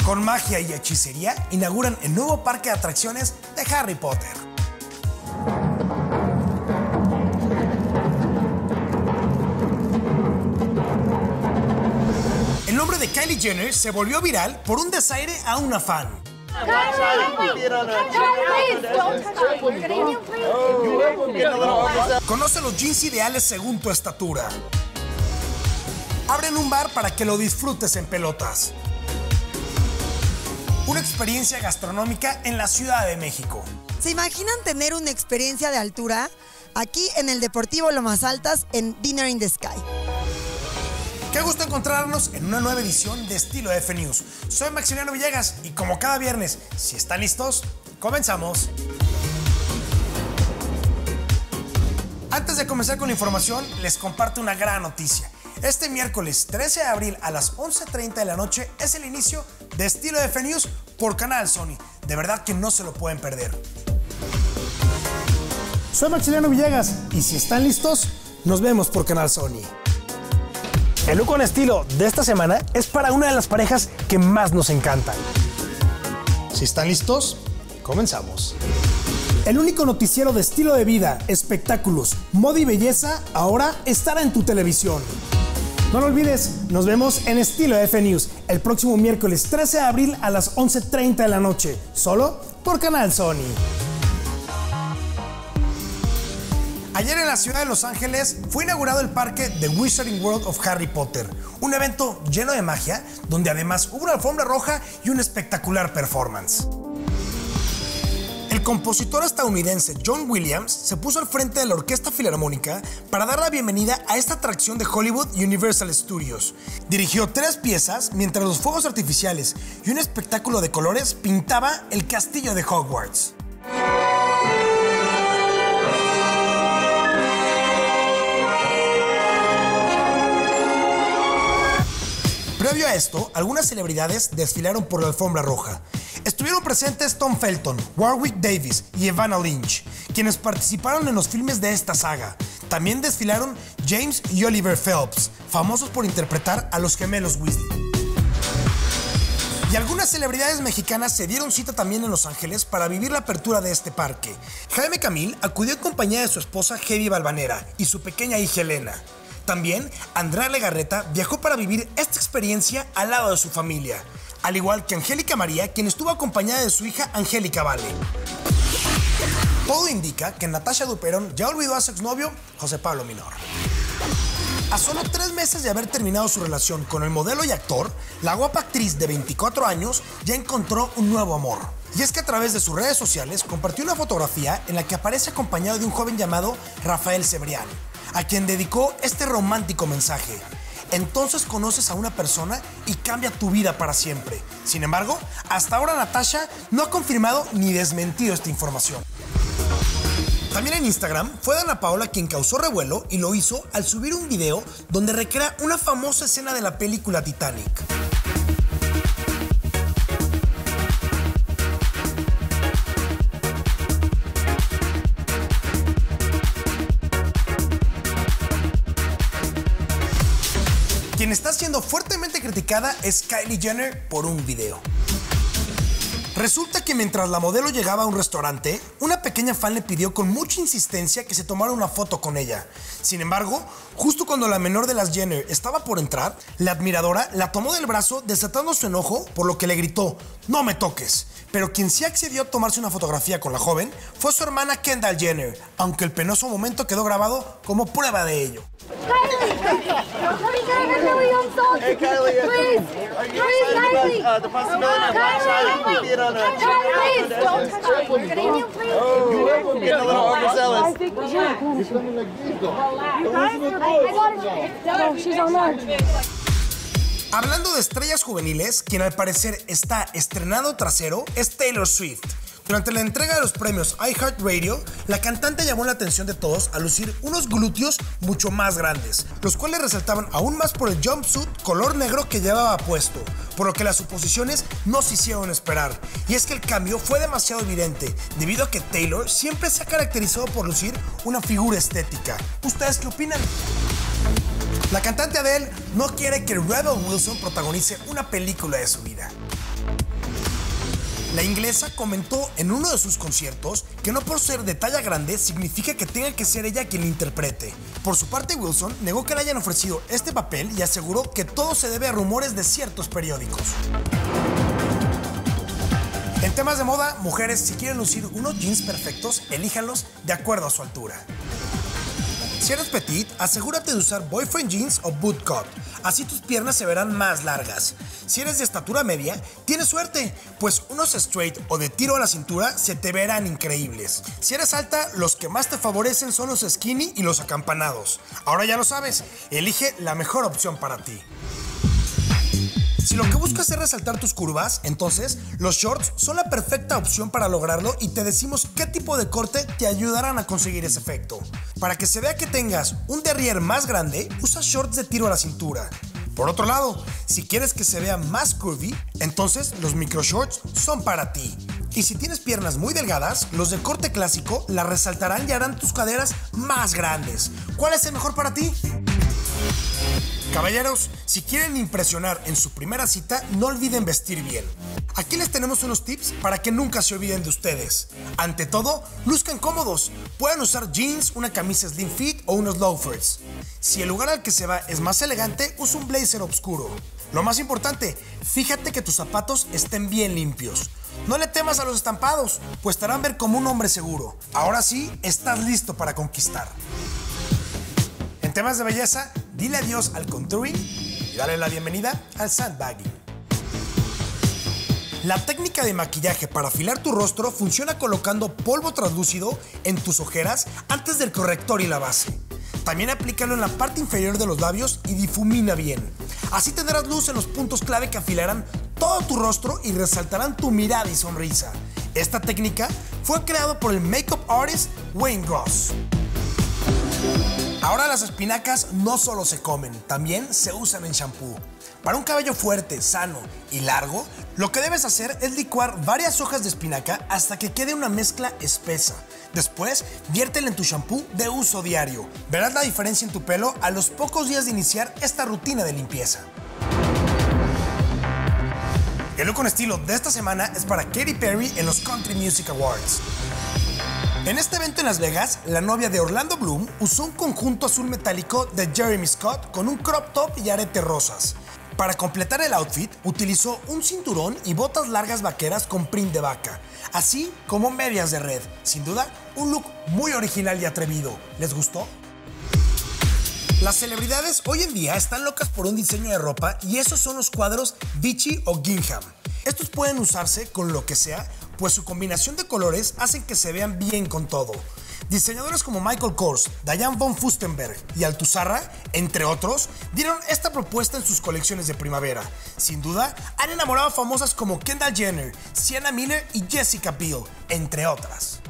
Con magia y hechicería inauguran el nuevo parque de atracciones de Harry Potter. El nombre de Kylie Jenner se volvió viral por un desaire a una fan. Conoce los jeans ideales según tu estatura. Abren un bar para que lo disfrutes en pelotas. Una experiencia gastronómica en la Ciudad de México. ¿Se imaginan tener una experiencia de altura? Aquí en el Deportivo Lomas Altas en Dinner in the Sky. Qué gusto encontrarnos en una nueva edición de Estilo F News. Soy Maximiliano Villegas y como cada viernes, si están listos, comenzamos. Antes de comenzar con la información, les comparto una gran noticia. Este miércoles 13 de abril a las 11:30 de la noche es el inicio de Estilo F News por Canal Sony. De verdad que no se lo pueden perder. Soy Maximiliano Villegas y si están listos, nos vemos por Canal Sony. El look con estilo de esta semana es para una de las parejas que más nos encantan. Si están listos, comenzamos. El único noticiero de estilo de vida, espectáculos, moda y belleza ahora estará en tu televisión. No lo olvides, nos vemos en Estilo F News el próximo miércoles 13 de abril a las 11:30 de la noche, solo por Canal Sony. Ayer en la ciudad de Los Ángeles fue inaugurado el parque The Wizarding World of Harry Potter, un evento lleno de magia, donde además hubo una alfombra roja y un espectacular performance. El compositor estadounidense John Williams se puso al frente de la Orquesta Filarmónica para dar la bienvenida a esta atracción de Hollywood Universal Studios. Dirigió 3 piezas mientras los fuegos artificiales y un espectáculo de colores pintaba el castillo de Hogwarts. Previo a esto, algunas celebridades desfilaron por la alfombra roja. Estuvieron presentes Tom Felton, Warwick Davis y Evanna Lynch, quienes participaron en los filmes de esta saga. También desfilaron James y Oliver Phelps, famosos por interpretar a los gemelos Weasley. Y algunas celebridades mexicanas se dieron cita también en Los Ángeles para vivir la apertura de este parque. Jaime Camil acudió en compañía de su esposa Heidi Balvanera y su pequeña hija Elena. También, Andrea Legarreta viajó para vivir esta experiencia al lado de su familia, al igual que Angélica María, quien estuvo acompañada de su hija Angélica Vale. Todo indica que Natasha Duperón ya olvidó a su exnovio José Pablo Minor. A solo 3 meses de haber terminado su relación con el modelo y actor, la guapa actriz de 24 años ya encontró un nuevo amor. Y es que a través de sus redes sociales compartió una fotografía en la que aparece acompañado de un joven llamado Rafael Cebrián, a quien dedicó este romántico mensaje. Entonces conoces a una persona y cambia tu vida para siempre. Sin embargo, hasta ahora Natasha no ha confirmado ni desmentido esta información. También en Instagram fue Dana Paola quien causó revuelo y lo hizo al subir un video donde recrea una famosa escena de la película Titanic. Quien está siendo fuertemente criticada es Kylie Jenner por un video. Resulta que mientras la modelo llegaba a un restaurante, una pequeña fan le pidió con mucha insistencia que se tomara una foto con ella. Sin embargo, justo cuando la menor de las Jenner estaba por entrar, la admiradora la tomó del brazo desatando su enojo, por lo que le gritó: "¡No me toques!". Pero quien sí accedió a tomarse una fotografía con la joven fue su hermana Kendall Jenner, aunque el penoso momento quedó grabado como prueba de ello. Hey, Kylie, please, please, the possibility of outside being on a getting a little overzealous. Hablando de estrellas juveniles, quien al parecer está estrenando trasero es Taylor Swift. Durante la entrega de los premios iHeartRadio, la cantante llamó la atención de todos al lucir unos glúteos mucho más grandes, los cuales resaltaban aún más por el jumpsuit color negro que llevaba puesto, por lo que las suposiciones no se hicieron esperar. Y es que el cambio fue demasiado evidente, debido a que Taylor siempre se ha caracterizado por lucir una figura estética. ¿Ustedes qué opinan? La cantante Adele no quiere que Rebel Wilson protagonice una película de su vida. La inglesa comentó en uno de sus conciertos que no por ser de talla grande significa que tenga que ser ella quien la interprete. Por su parte, Wilson negó que le hayan ofrecido este papel y aseguró que todo se debe a rumores de ciertos periódicos. En temas de moda, mujeres, si quieren lucir unos jeans perfectos, elíjanlos de acuerdo a su altura. Si eres petit, asegúrate de usar boyfriend jeans o bootcut, así tus piernas se verán más largas. Si eres de estatura media, tienes suerte, pues unos straight o de tiro a la cintura se te verán increíbles. Si eres alta, los que más te favorecen son los skinny y los acampanados. Ahora ya lo sabes, elige la mejor opción para ti. Si lo que buscas es resaltar tus curvas, entonces los shorts son la perfecta opción para lograrlo y te decimos qué tipo de corte te ayudarán a conseguir ese efecto. Para que se vea que tengas un derrière más grande, usa shorts de tiro a la cintura. Por otro lado, si quieres que se vea más curvy, entonces los micro shorts son para ti. Y si tienes piernas muy delgadas, los de corte clásico las resaltarán y harán tus caderas más grandes. ¿Cuál es el mejor para ti? Caballeros, si quieren impresionar en su primera cita, no olviden vestir bien. Aquí les tenemos unos tips para que nunca se olviden de ustedes. Ante todo, luzcan cómodos. Pueden usar jeans, una camisa slim fit o unos loafers. Si el lugar al que se va es más elegante, usa un blazer oscuro. Lo más importante, fíjate que tus zapatos estén bien limpios. No le temas a los estampados, pues te harán ver como un hombre seguro. Ahora sí, estás listo para conquistar. En temas de belleza, dile adiós al contouring y dale la bienvenida al sandbagging. La técnica de maquillaje para afilar tu rostro funciona colocando polvo translúcido en tus ojeras antes del corrector y la base. También aplícalo en la parte inferior de los labios y difumina bien. Así tendrás luz en los puntos clave que afilarán todo tu rostro y resaltarán tu mirada y sonrisa. Esta técnica fue creada por el makeup artist Wayne Gross. Ahora las espinacas no solo se comen, también se usan en shampoo. Para un cabello fuerte, sano y largo, lo que debes hacer es licuar varias hojas de espinaca hasta que quede una mezcla espesa. Después, viértela en tu shampoo de uso diario. Verás la diferencia en tu pelo a los pocos días de iniciar esta rutina de limpieza. El look con estilo de esta semana es para Katy Perry en los Country Music Awards. En este evento en Las Vegas, la novia de Orlando Bloom usó un conjunto azul metálico de Jeremy Scott con un crop top y aretes rosas. Para completar el outfit, utilizó un cinturón y botas largas vaqueras con print de vaca, así como medias de red. Sin duda, un look muy original y atrevido. ¿Les gustó? Las celebridades hoy en día están locas por un diseño de ropa y esos son los cuadros Vichy o Gingham. Estos pueden usarse con lo que sea, pues su combinación de colores hacen que se vean bien con todo. Diseñadores como Michael Kors, Diane von Furstenberg y Althusserra, entre otros, dieron esta propuesta en sus colecciones de primavera. Sin duda, han enamorado a famosas como Kendall Jenner, Sienna Miller y Jessica Biel, entre otras.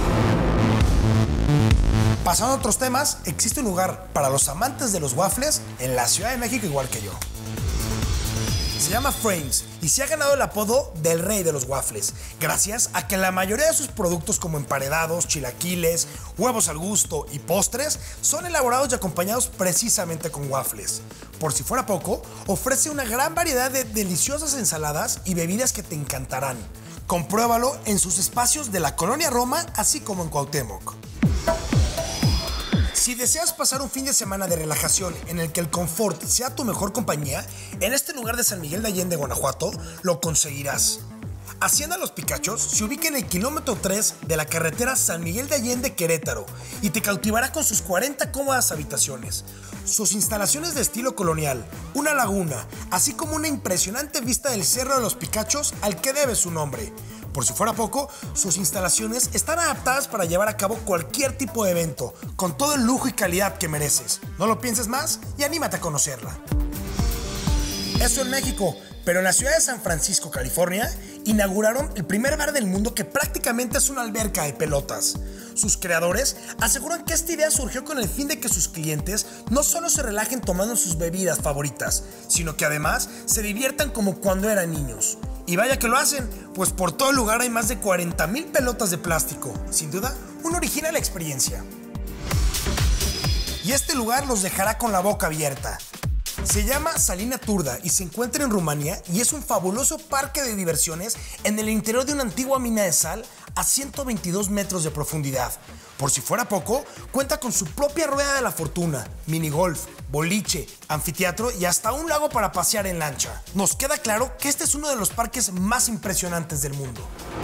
Pasando a otros temas, existe un lugar para los amantes de los waffles en la Ciudad de México igual que yo. Se llama Frames y se ha ganado el apodo del rey de los waffles, gracias a que la mayoría de sus productos como emparedados, chilaquiles, huevos al gusto y postres son elaborados y acompañados precisamente con waffles. Por si fuera poco, ofrece una gran variedad de deliciosas ensaladas y bebidas que te encantarán. Compruébalo en sus espacios de la Colonia Roma, así como en Cuauhtémoc. Si deseas pasar un fin de semana de relajación en el que el confort sea tu mejor compañía, en este lugar de San Miguel de Allende, Guanajuato, lo conseguirás. Hacienda Los Picachos se ubica en el kilómetro 3 de la carretera San Miguel de Allende, Querétaro, y te cautivará con sus 40 cómodas habitaciones. Sus instalaciones de estilo colonial, una laguna, así como una impresionante vista del Cerro de los Picachos al que debe su nombre. Por si fuera poco, sus instalaciones están adaptadas para llevar a cabo cualquier tipo de evento, con todo el lujo y calidad que mereces. No lo pienses más y anímate a conocerla. Eso en México, pero en la ciudad de San Francisco, California, inauguraron el primer bar del mundo que prácticamente es una alberca de pelotas. Sus creadores aseguran que esta idea surgió con el fin de que sus clientes no solo se relajen tomando sus bebidas favoritas, sino que además se diviertan como cuando eran niños. Y vaya que lo hacen, pues por todo el lugar hay más de 40,000 pelotas de plástico. Sin duda, una original experiencia. Y este lugar los dejará con la boca abierta. Se llama Salina Turda y se encuentra en Rumanía y es un fabuloso parque de diversiones en el interior de una antigua mina de sal a 122 metros de profundidad. Por si fuera poco, cuenta con su propia rueda de la fortuna, minigolf, boliche, anfiteatro y hasta un lago para pasear en lancha. Nos queda claro que este es uno de los parques más impresionantes del mundo.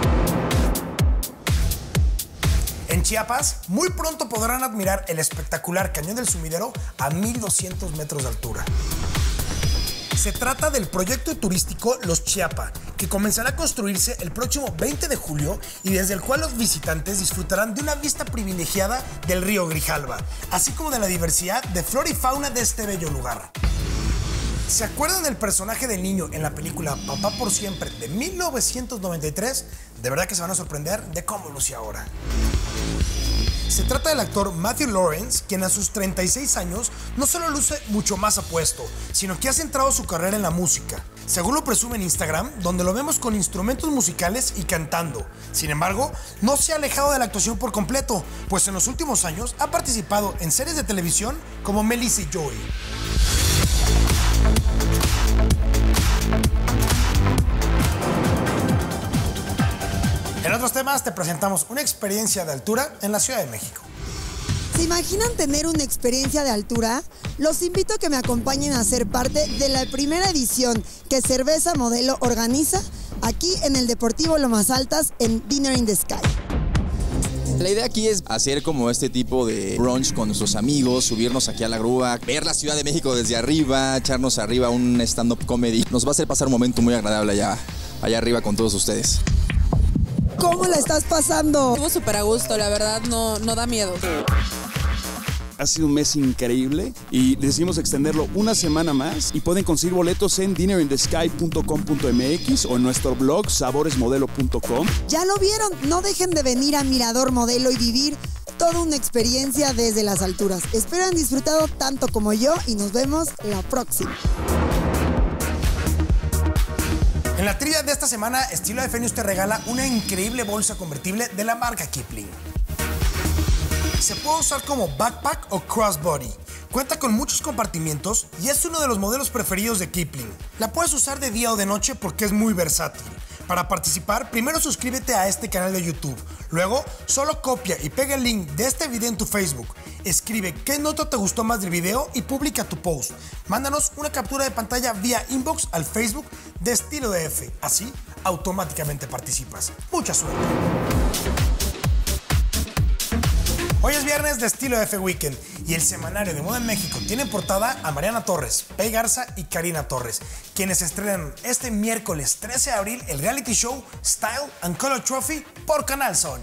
En Chiapas, muy pronto podrán admirar el espectacular Cañón del Sumidero a 1200 metros de altura. Se trata del proyecto turístico Los Chiapa, que comenzará a construirse el próximo 20 de julio y desde el cual los visitantes disfrutarán de una vista privilegiada del río Grijalva, así como de la diversidad de flora y fauna de este bello lugar. ¿Se acuerdan del personaje del niño en la película Papá por Siempre de 1993? De verdad que se van a sorprender de cómo luce ahora. Se trata del actor Matthew Lawrence, quien a sus 36 años no solo luce mucho más apuesto, sino que ha centrado su carrera en la música. Según lo presume en Instagram, donde lo vemos con instrumentos musicales y cantando. Sin embargo, no se ha alejado de la actuación por completo, pues en los últimos años ha participado en series de televisión como Melissa y Joey. En otros temas te presentamos una experiencia de altura en la Ciudad de México. ¿Se imaginan tener una experiencia de altura? Los invito a que me acompañen a ser parte de la primera edición que Cerveza Modelo organiza aquí en el Deportivo Lomas Altas en Dinner in the Sky. La idea aquí es hacer como este tipo de brunch con nuestros amigos, subirnos aquí a la grúa, ver la Ciudad de México desde arriba, echarnos arriba un stand-up comedy. Nos va a hacer pasar un momento muy agradable allá arriba con todos ustedes. ¿Cómo la estás pasando? Estuvo súper a gusto, la verdad no da miedo. Ha sido un mes increíble y decidimos extenderlo una semana más y pueden conseguir boletos en dinnerindthesky.com.mx o en nuestro blog saboresmodelo.com. ¿Ya lo vieron? No dejen de venir a Mirador Modelo y vivir toda una experiencia desde las alturas. Espero hayan disfrutado tanto como yo y nos vemos la próxima. En la trivia de esta semana, Estilo de Fenius te regala una increíble bolsa convertible de la marca Kipling. Se puede usar como backpack o crossbody. Cuenta con muchos compartimientos y es uno de los modelos preferidos de Kipling. La puedes usar de día o de noche porque es muy versátil. Para participar, primero suscríbete a este canal de YouTube. Luego, solo copia y pega el link de este video en tu Facebook. Escribe qué nota te gustó más del video y publica tu post. Mándanos una captura de pantalla vía inbox al Facebook de Estilo de F. Así, automáticamente participas. ¡Mucha suerte! Hoy es viernes de Estilo F Weekend y el semanario de moda en México tiene en portada a Mariana Torres, Pei Garza y Karina Torres, quienes estrenan este miércoles 13 de abril el reality show Style and Color Trophy por Canal Sony.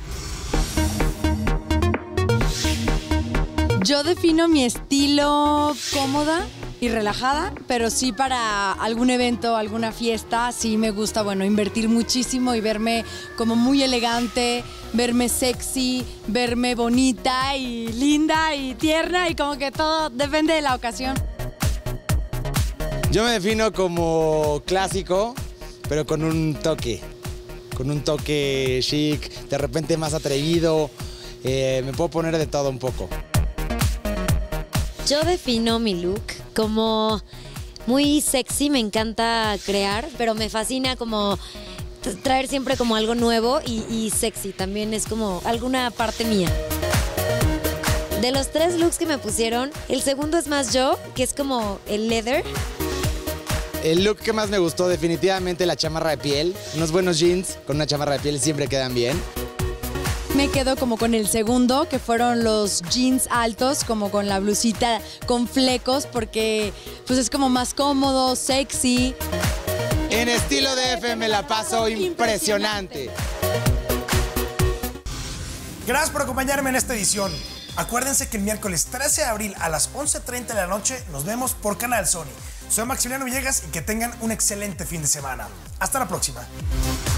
Yo defino mi estilo cómoda y relajada, pero sí para algún evento, alguna fiesta, sí me gusta, bueno, invertir muchísimo y verme como muy elegante, verme sexy, verme bonita y linda y tierna y como que todo depende de la ocasión. Yo me defino como clásico, pero con un toque chic, de repente más atrevido, me puedo poner de todo un poco. Yo defino mi look como muy sexy, me encanta crear, pero me fascina como traer siempre como algo nuevo y sexy, también es como alguna parte mía. De los 3 looks que me pusieron, el segundo es más yo, que es como el leather. El look que más me gustó definitivamente la chamarra de piel, unos buenos jeans con una chamarra de piel siempre quedan bien. Me quedo como con el segundo, que fueron los jeans altos, como con la blusita con flecos, porque pues es como más cómodo, sexy. En Estilo de F me la paso impresionante. Gracias por acompañarme en esta edición. Acuérdense que el miércoles 13 de abril a las 11:30 de la noche nos vemos por Canal Sony. Soy Maximiliano Villegas y que tengan un excelente fin de semana. Hasta la próxima.